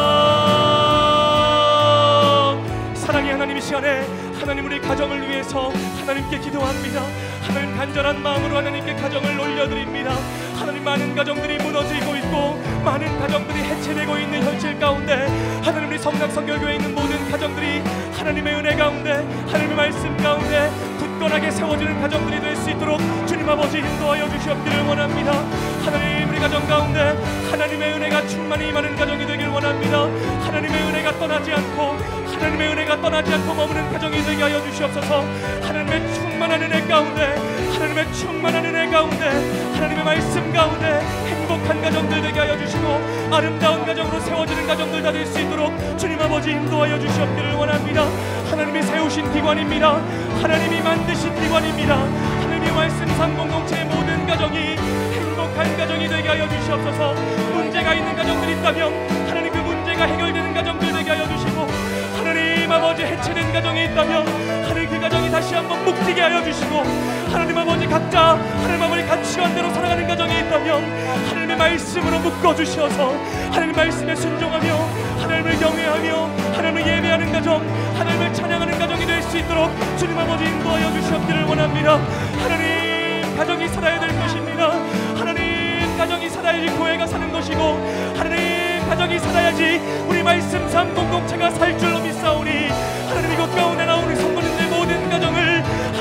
C: 사랑의 하나님, 이 시간에 하나님, 우리 가정을 위해서 하나님께 기도합니다. 하나님, 간절한 마음으로 하나님께 가정을 올려드립니다. 하나님, 많은 가정들이 무너지고 있고 많은 가정들이 해체되고 있는 현실 가운데 하나님, 우리 성락성결교회에 있는 모든 가정들이 하나님의 은혜 가운데 하나님의 말씀 가운데 굳건하게 세워지는 가정들이 될 수 있도록 주님 아버지 인도하여 주시옵기를 원합니다. 하나님, 우리 가정 가운데 하나님의 은혜가 충만히 임하는 가정이 되길 원합니다. 하나님의 은혜가 떠나지 않고 하나님의 은혜가 떠나지 않고 머무는 가정이 되게 하여 주시옵소서. 하나님의 충만한 은혜 가운데 하나님의 충만한 은혜 가운데 하나님의 말씀 가운데 행복한 가정들 되게 하여 주시고 아름다운 가정으로 세워지는 가정들 다 될 수 있도록 주님 아버지 인도하여 주시옵기를 원합니다. 하나님이 세우신 기관입니다. 하나님이 만드신 기관입니다. 하나님의 말씀 상공동체의 모든 가정이 행복한 가정이 되게 하여 주시옵소서. 문제가 있는 가정들이 있다면 하나님, 그 문제가 해결되는 가정들 되게 하여 주시고 하나님 아버지, 해체된 가정이 있다면 하나님, 그 가정이 다시 한번 묵히게 하여 주시고 하나님 아버지, 각자 하나님 아버지 가치관대로 살아가는 가정이 있다면 하나님의 말씀으로 묶어주셔서 하나님 말씀에 순종하며 하나님을 경외하며 하나님을 예배하는 가정, 하나님을 찬양하는 가정이 될 수 있도록 주님 아버지 인도하여 주시옵기를 원합니다. 하나님, 가정이 살아야 될 것입니다. 하나님, 가정이 살아야지 교회가 사는 것이고 하나님, 가정이 살아야지 우리 말씀 삶 공동체가 살 줄로 믿사오니 하나님, 이곳 가운데 나오는 성도님들 모든 가정을 하나님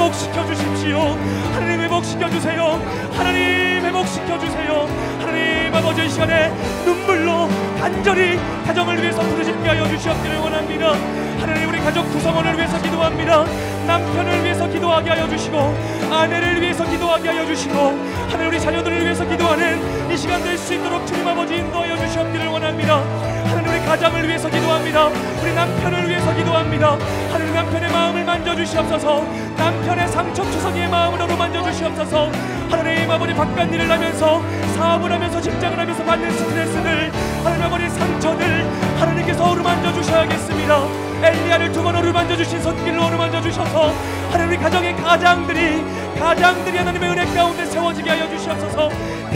B: 회복시켜 주십시오. 하나님 회복시켜 주세요. 하나님 회복시켜 주세요. 하나님 아버지, 이 시간에 눈물로 간절히 가정을 위해서 부르짖게 하여 주시옵기를 원합니다. 하나님 우리 가족 구성원을 위해서 기도합니다. 남편을 위해서 기도하게 하여 주시고 아내를 위해서 기도하게 하여 주시고 하나님 우리 자녀들을 위해서 기도하는 이 시간 될 수 있도록 주님 아버지 인도하여 주시옵기를 원합니다. 하나님 우리 가정을 위해서 기도합니다. 우리 남편을 위해서 기도합니다. 하나님 남편의 마음을 만져주시옵소서. 남편의 상처투성이의 마음으로 만져주시옵소서. 하나님 아버지 바깥 일을 하면서 사업을 하면서 직장을 하면서 받는 스트레스들, 하나님 아버지 상처들 하나님께서 어루만져 주셔야겠습니다. 엘리야를 두 번 어루만져 주신 손길을 어루만져 주셔서 하나님 우리 가정의 가장들이 가장들이 하나님의 은혜 가운데 세워지게 하여 주시옵소서.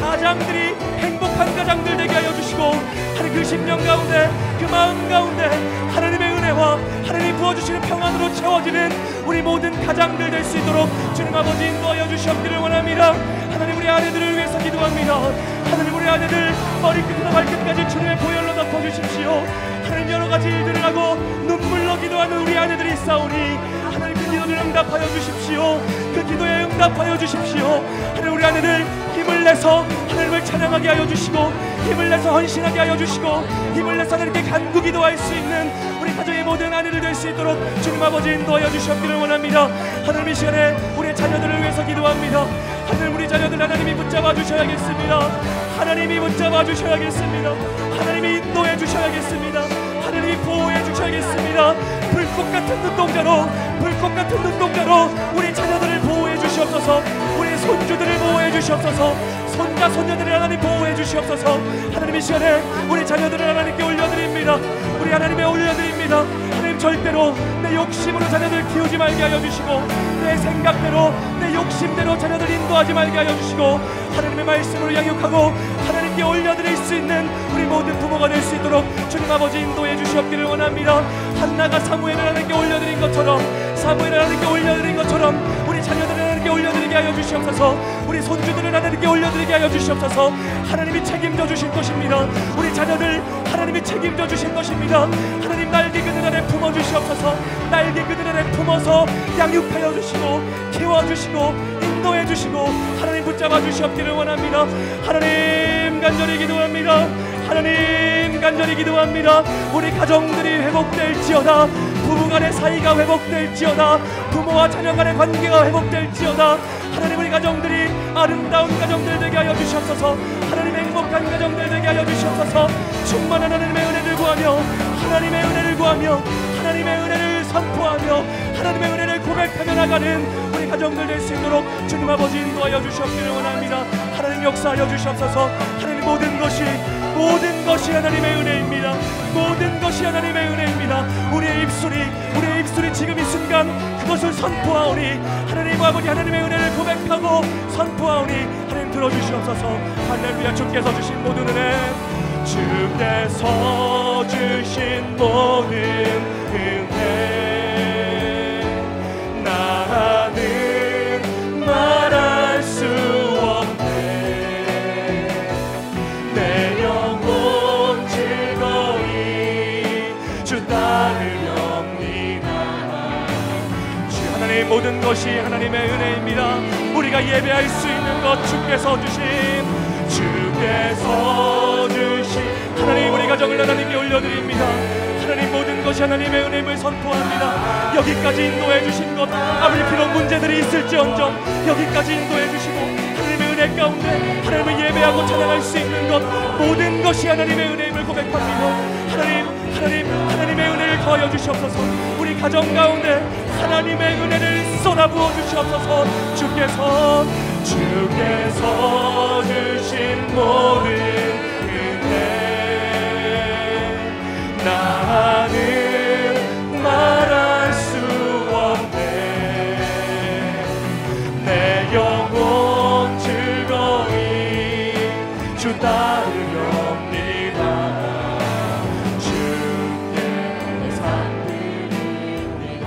B: 가장들이 행복한 가장들 되게 하여 주시고 하나님 그 심령 가운데 그 마음 가운데 하나님의 은혜와 하나님이 부어주시는 평안으로 채워지는 우리 모든 가장들 될 수 있도록 주님 아버지 인도하여 주시옵기를 원합니다. 하나님 우리 아내들을 위해서 기도합니다. 하나님 우리 아내들 머리끝부터 발끝까지 주님의 보혈로 덮어주십시오. 하나님 여러가지 일들을 하고 눈물로 기도하는 우리 아내들이 있사오니 하나님 그 기도를 응답하여 주십시오. 그 기도에 응답하여 주십시오. 하나님 우리 아내들 힘을 내서 하나님을 찬양하게 하여 주시고 힘을 내서 헌신하게 하여 주시고 힘을 내서 하나님께 간구 기도할 수 있는 우리 가정의 모든 아내들 될 수 있도록 주님 아버지 인도하여 주시옵기를 원합니다. 하나님 이 시간에 우리 자녀들을 위해서 기도합니다. 하나님 우리 자녀들 하나님이 붙잡아 주셔야겠습니다. 하나님이 붙잡아 주셔야겠습니다. 하나님이 인도해 주셔야겠습니다. 하나님이 보호해 주셔야겠습니다. 불꽃 같은 눈동자로 불꽃 같은 눈동자로 우리 자녀들을 보호해 주시옵소서. 우리 손주들을 보호해 주시옵소서. 손자 손녀들을 하나님 보호해 주시옵소서. 하나님 이 시간에 우리 자녀들을 하나님께 올려드립니다. 우리 하나님에 올려드립니다. 하나님 절대로 내 욕심으로 자녀들 키우지 말게 하여 주시고 내 생각대로 내 욕심대로 자녀들 인도하지 말게 하여 주시고 하나님의 말씀으로 양육하고 하나님께 올려드릴 수 있는 우리 모든 부모가 될 수 있도록 주님 아버지 인도해 주시옵기를 원합니다. 한나가 사무엘을 하나님께 올려드린 것처럼 사무엘을 하나님께 올려드린 것처럼 우리 자녀들을 하나님께 올려드리게 하여 주시옵소서. 우리 손주들을 하나님께 올려드리게 하여 주시옵소서. 하나님이 책임져 주실 것입니다. 우리 자녀들 하나님이 책임져 주실 것입니다. 하나님 날개 그늘 아래 품어 주시옵소서. 날개 그늘 아래 품어서 양육하여 주시고 키워주시고 인도해 주시고 하나님 붙잡아 주시옵기를 원합니다. 하나님 간절히 기도합니다. 하나님 간절히 기도합니다. 우리 가정들이 회복될지어다. 부부간의 사이가 회복될지어다. 부모와 자녀 간의 관계가 회복될지어다. 하나님 우리 가정들이 아름다운 가정들 되게 하여 주시옵소서. 하나님 행복한 가정들 되게 하여 주시옵소서. 충만한 하나님의 은혜를 구하며 하나님의 은혜를 구하며 하나님의 은혜를 선포하며 하나님의 은혜를 고백하며 나가는 우리 가정들 될 수 있도록 주님 아버지 인도하여 주시옵기를 원합니다. 하나님 역사하여 주시옵소서. 하나님 모든 것이 모든 것이 하나님의 은혜입니다. 모든 것이 하나님의 은혜입니다. 우리의 입술이 우리의 입술이 지금 이 순간 그것을 선포하오니 하나님 아버지 하나님의 은혜를 고백하고 선포하오니 하나님 들어주시옵소서. 할렐루야. 주께서 주신 모든 은혜 주께서 주신 모든 은혜 나는 말할 수 없네. 내 영혼 즐거이 주 따르렵니다. 주 하나님 모든 것이 하나님의 은혜입니다. 우리가 예배할 수 있는 것 주께서 주신 주께서 주신 하나님 우리 가정을 하나님께 올려드립니다. 하나님 모든 것이 하나님의 은혜임을 선포합니다. 여기까지 인도해 주신 것 아무리 비록 문제들이 있을지언정 여기까지 인도해 주시고 하나님의 은혜 가운데 하나님을 예배하고 찬양할 수 있는 것 모든 것이 하나님의 은혜임을 고백합니다. 하나님 하나님 하나님의 은혜를 더하여 주시옵소서. 우리 가정 가운데 하나님의 은혜를 쏟아부어 주시옵소서. 주께서 주께서 주신 모든 은혜 나는 말할 수 없네. 내 영혼 즐거이 주 따르렵니다. 주께 산 드립니다.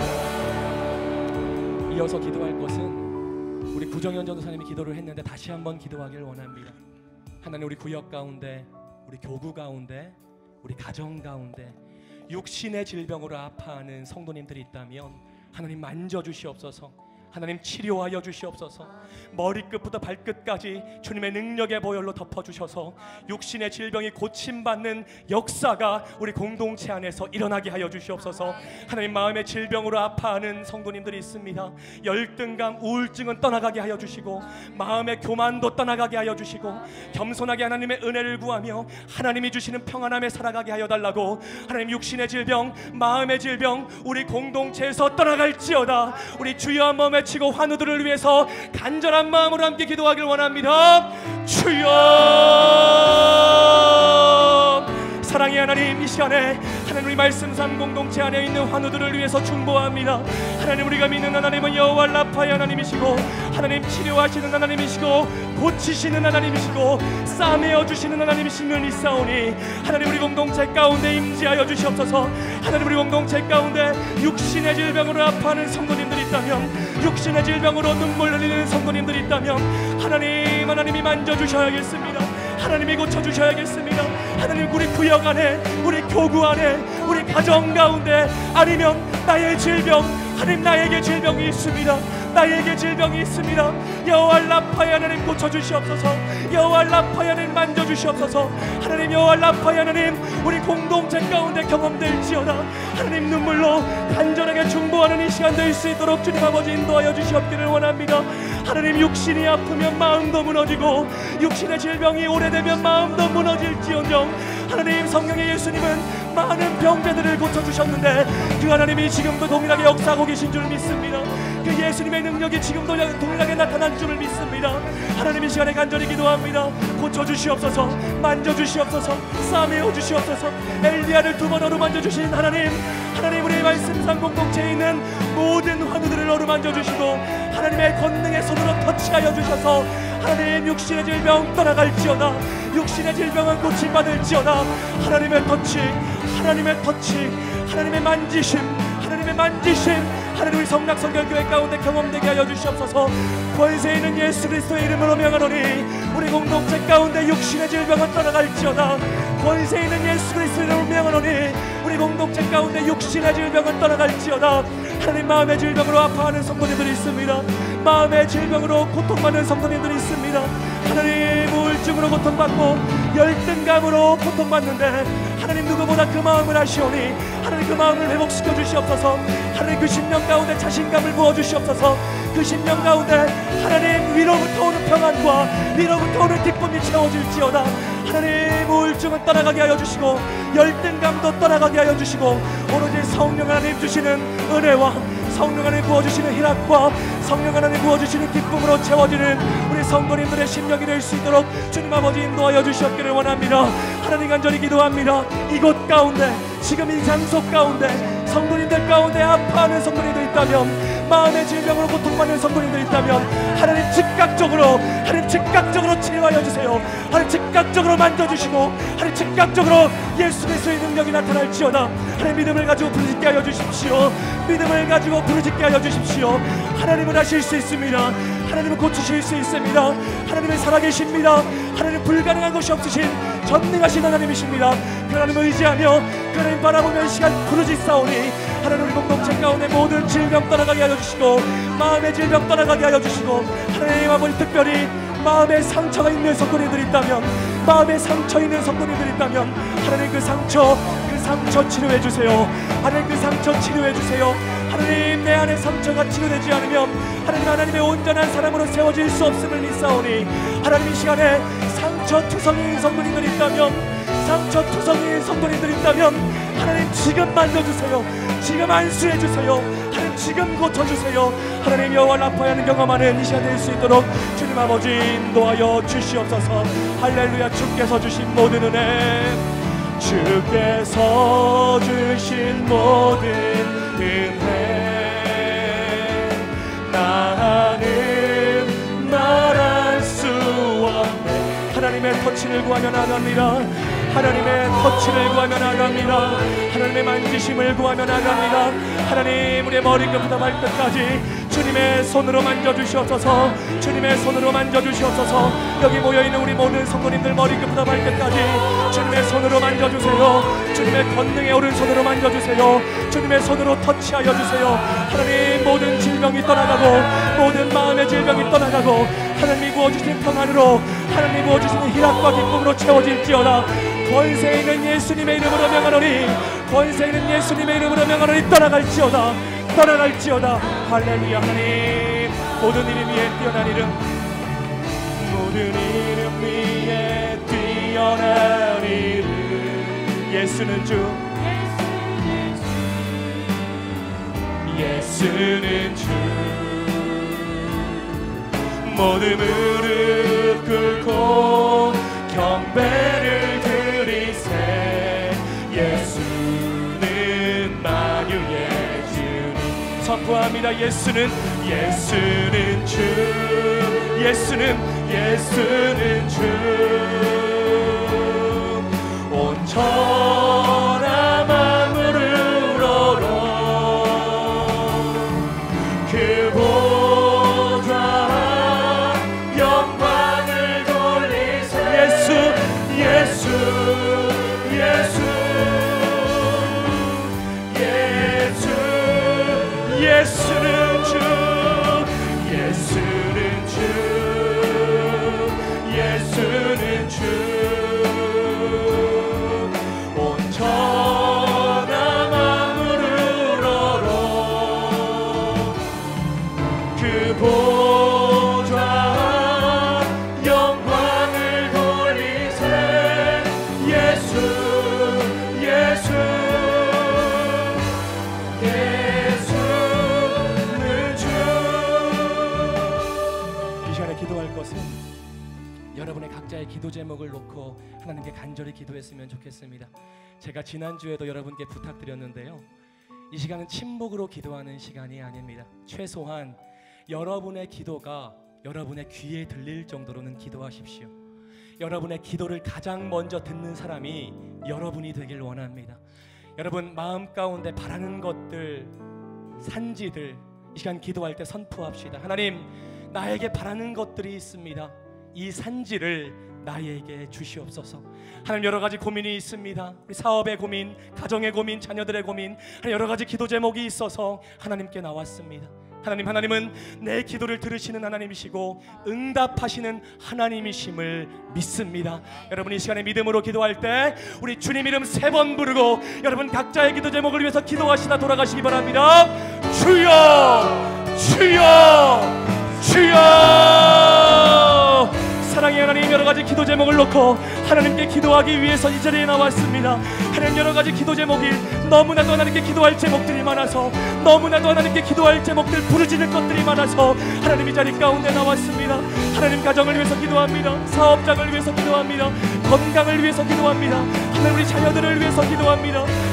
C: 이어서 기도할 것은 우리 구정현 전도사님이 기도를 했는데 다시 한번 기도하길 원합니다. 하나님 우리 구역 가운데 우리 교구 가운데 우리 가정 가운데 육신의 질병으로 아파하는 성도님들이 있다면 하나님 만져주시옵소서.
B: 하나님 치료하여 주시옵소서. 머리끝부터 발끝까지 주님의 능력의 보혈로 덮어주셔서 육신의 질병이 고침받는 역사가 우리 공동체 안에서 일어나게 하여 주시옵소서. 하나님, 마음의 질병으로 아파하는 성도님들이 있습니다. 열등감, 우울증은 떠나가게 하여 주시고 마음의 교만도 떠나가게 하여 주시고 겸손하게 하나님의 은혜를 구하며 하나님이 주시는 평안함에 살아가게 하여 달라고. 하나님, 육신의 질병, 마음의 질병 우리 공동체에서 떠나갈지어다. 우리 주여 한번 외치고 환우들을 위해서 간절한 마음으로 함께 기도하길 원합니다. 주여, 사랑의 하나님, 이 시간에 하나님 우리 말씀산 공동체 안에 있는 환우들을 위해서 중보합니다. 하나님, 우리가 믿는 하나님은 여호와 라파의 하나님이시고 하나님 치료하시는 하나님이시고 고치시는 하나님이시고 싸매어 주시는 하나님이시는 믿사오니 하나님, 우리 공동체 가운데 임재하여 주시옵소서. 하나님, 우리 공동체 가운데 육신의 질병으로 아파하는 성도님들이 있다면, 육신의 질병으로 눈물 흘리는 성도님들이 있다면 하나님, 하나님이 만져주셔야겠습니다. 하나님이 고쳐주셔야겠습니다. 하나님, 우리 구역 안에, 우리 교구 안에, 우리 가정 가운데, 아니면 나의 질병, 하나님 나에게 질병이 있습니다. 나에게 질병이 있습니다. 여호와 라파의 하나님 고쳐주시옵소서. 여호와 라파의 하나님 만져주시옵소서. 하나님, 여호와 라파의 하나님 우리 공동체 가운데 경험될지어다. 하나님, 눈물로 간절하게 중보하는 이 시간 될 수 있도록 주님 아버지 인도하여 주시옵기를 원합니다. 하나님, 육신이 아프면 마음도 무너지고 육신의 질병이 오래되면 마음도 무너질지언정 하나님, 성령의 예수님은 많은 병자들을 고쳐주셨는데 그 하나님이 지금도 동일하게 역사하고 계신 줄 믿습니다. 그 예수님의 능력이 지금도 동일하게 나타난 줄을 믿습니다. 하나님, 이 시간에 간절히 기도합니다. 고쳐주시옵소서. 만져주시옵소서. 싸매어 주시옵소서. 엘리야를 두 번 어루만져주신 하나님, 하나님 우리의 말씀상 공동체에 있는 모든 환우들을 어루만져주시고 하나님의 권능의 손으로 터치하여 주셔서 하나님, 육신의 질병 떠나갈지어다. 육신의 질병은 고침받을지어다. 하나님의 터치, 하나님의 터치, 하나님의 만지심, 하나님의 만지심 하나님, 우리 성락성결교회 가운데 경험되게 하여 주시옵소서. 권세 있는 예수 그리스도의 이름으로 명하노니 우리 공동체 가운데 육신의 질병은 떠나갈지어다. 권세 있는 예수 그리스도의 이름으로 명하노니 우리 공동체 가운데 육신의 질병은 떠나갈지어다. 하나님, 마음의 질병으로 아파하는 성도님들이 있습니다. 마음의 질병으로 고통받는 성도님들이 있습니다. 하나님, 우울증으로 고통받고 열등감으로 고통받는데 하나님, 누구보다 그 마음을 아시오니 하나님, 그 마음을 회복시켜 주시옵소서. 하나님, 그 심령 가운데 자신감을 부어주시옵소서. 그 심령 가운데 하나님, 위로부터 오는 평안과 위로부터 오는 기쁨이 채워질지어다. 하나님, 우울증은 떠나가게 하여 주시고 열등감도 떠나가게 하여 주시고 오로지 성령 하나님 주시는 은혜와 성령 하나님 부어주시는 희락과 성령 하나님 부어주시는 기쁨으로 채워지는 우리 성도님들의 심령이 될 수 있도록 주님 아버지 인도하여 주시옵기를 원합니다. 하나님, 간절히 기도합니다. 이곳 가운데, 지금 이 장소 가운데 성도님들 가운데 아파하는 성도님들 있다면, 마음의 질병으로 고통받는 성도님들 있다면 하나님, 즉각적으로 하나님 즉각적으로 치료하여 주세요. 하나님, 즉각적으로 만져주시고 하나님, 즉각적으로 예수 그리스도의 능력이 나타날지어다. 하나님, 믿음을 가지고 부르짖게 하여 주십시오. 믿음을 가지고 부르짖게 하여 주십시오. 하나님은 하실 수 있습니다. 하나님은 고치실 수 있습니다. 하나님은 살아계십니다. 하나님은 불가능한 것이 없으신 전능하신 하나님이십니다. 그 하나님을 의지하며 그 하나님 바라보며 시간 부르짖사오니 하나님, 우리 공동체 가운데 모든 질병 떠나가게 하여 주시고 마음의 질병 떠나가게 하여 주시고 하나님 아버지, 특별히 마음에 상처가 있는 성도님들이 있다면, 마음에 상처 있는 성도님들이 있다면 하나님, 그 상처 그 상처 치료해 주세요. 하나님, 그 상처 치료해 주세요. 하나님, 내 안에 상처가 치료되지 않으면 하나님, 하나님의 온전한 사람으로 세워질 수 없음을 믿사오니 하나님, 이 시간에 상처투성이인 성도님들이 있다면, 상처투성이인 성도님들이 있다면 하나님, 지금 만져주세요. 지금 안수해주세요. 하나님, 지금 고쳐주세요. 하나님, 여호와 라파하는 경험하는 이 시간 될 수 있도록 주님 아버지 인도하여 주시옵소서. 할렐루야. 주께서 주신 모든 은혜, 주께서 주신 모든 은혜 나는 말할 수 없네. 하나님의 터치를 구하며 나갑니다. 하나님의 터치를 구하며 나갑니다. 하나님의 만지심을 구하며 나갑니다. 하나님, 우리의 머리끝부터 발끝까지 주님의 손으로 만져주시옵소서. 주님의 손으로 만져주시옵소서. 여기 모여있는 우리 모든 성도님들 머리끝부터 발끝까지 주님의 손으로 만져주세요. 주님의 권능의 오른손으로 만져주세요. 주님의 손으로 터치하여 주세요. 하나님, 모든 질병이 떠나가고 모든 마음의 질병이 떠나가고 하나님이 부어주신 평안으로 하나님이 부어주시는 희락과 기쁨으로 채워질지어다. 권세 있는 예수님의 이름으로 명하노니, 권세 있는 예수님의 이름으로 명하노니 떠나갈지어다. 떠나갈지어다. 할렐루야. 하나님, 모든 이름 위에 뛰어난 이름, 모든 이름 위에 뛰어난 이름, 예수는 주, 예수는 주. 모든 무릎 꿇고 경배를 드리세. 예수는 만유의 주님. 선포합니다. 예수는, 예수는 주, 예수는, 예수는 주. 온 천하 만물을 우러러 그 보좌 영광을 돌리세. 예수, 예수, 예수, 예수. 예수는 주, 예수는 주, 예수는 주. 온 천하 만물을 우러러 그 보좌 영광을 돌리세. 예수, 예수, 예수는 주. 이 시간에 기도할 것은 여러분의 각자의 기도 제목을 놓고 하나님께 간절히 기도했으면 좋겠습니다. 제가 지난주에도 여러분께 부탁드렸는데요, 이 시간은 침묵으로 기도하는 시간이 아닙니다. 최소한 여러분의 기도가 여러분의 귀에 들릴 정도로는 기도하십시오. 여러분의 기도를 가장 먼저 듣는 사람이 여러분이 되길 원합니다. 여러분 마음 가운데 바라는 것들, 산지들, 이 시간 기도할 때 선포합시다. 하나님, 나에게 바라는 것들이 있습니다. 이 산지를 나에게 주시옵소서. 하나님, 여러 가지 고민이 있습니다. 우리 사업의 고민, 가정의 고민, 자녀들의 고민, 여러 가지 기도 제목이 있어서 하나님께 나왔습니다. 하나님, 하나님은 내 기도를 들으시는 하나님이시고 응답하시는 하나님이심을 믿습니다. 여러분 이 시간에 믿음으로 기도할 때 우리 주님 이름 세 번 부르고 여러분 각자의 기도 제목을 위해서 기도하시다 돌아가시기 바랍니다. 주여, 주여, 주여. 사랑의 하나님, 여러 가지 기도 제목을 놓고 하나님께 기도하기 위해서 이 자리에 나왔습니다. 하나님, 여러 가지 기도 제목이 너무나도 하나님께 기도할 제목들이 많아서, 너무나도 하나님께 기도할 제목들, 부르짖는 것들이 많아서 하나님 이 자리 가운데 나왔습니다. 하나님, 가정을 위해서 기도합니다. 사업장을 위해서 기도합니다. 건강을 위해서 기도합니다. 하나님, 우리 자녀들을 위해서 기도합니다.